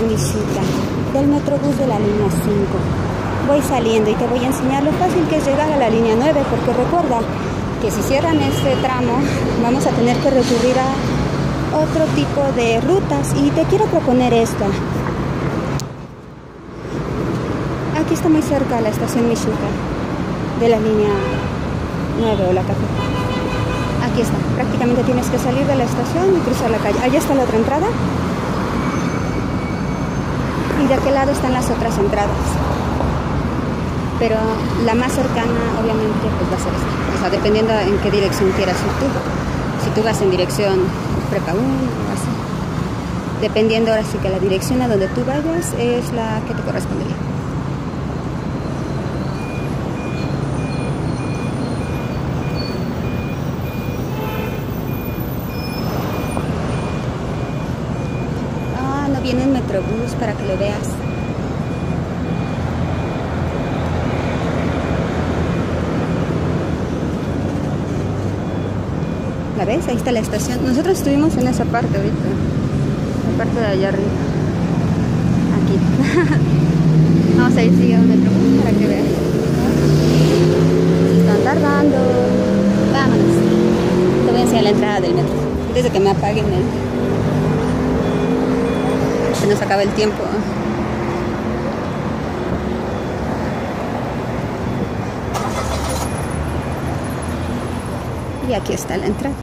estación Mixhuca, del Metrobús de la línea 5. Voy saliendo y te voy a enseñar lo fácil que es llegar a la línea 9, porque recuerda que si cierran este tramo vamos a tener que recurrir a otro tipo de rutas, y te quiero proponer esta. Aquí está muy cerca la estación Mixhuca de la línea 9 o la café. Aquí está, prácticamente tienes que salir de la estación y cruzar la calle. Allá está la otra entrada y de aquel lado están las otras entradas, pero la más cercana obviamente pues va a ser esta, o sea, dependiendo en qué dirección quieras ir tú. Si tú vas en dirección Prepa 1 o así, dependiendo ahora sí que la dirección a donde tú vayas es la que te correspondería. No viene el Metrobús para que lo veas. ¿La ves? Ahí está la estación. Nosotros estuvimos en esa parte ahorita, la parte de allá arriba. Aquí. Vamos a ir siguiendo el Metrobús para que veas. Se están tardando. Vámonos. Te voy a enseñar la entrada del metro antes de que me apaguen se nos acaba el tiempo. Y aquí está la entrada.